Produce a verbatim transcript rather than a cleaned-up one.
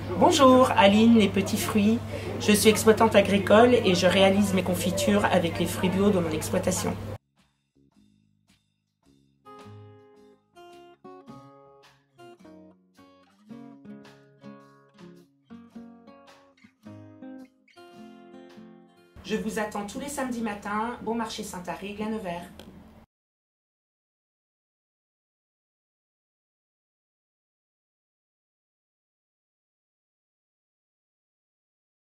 Bonjour, Aline, les petits fruits. Je suis exploitante agricole et je réalise mes confitures avec les fruits bio de mon exploitation. Je vous attends tous les samedis matins au marché Saint-Arrigue à Nevers.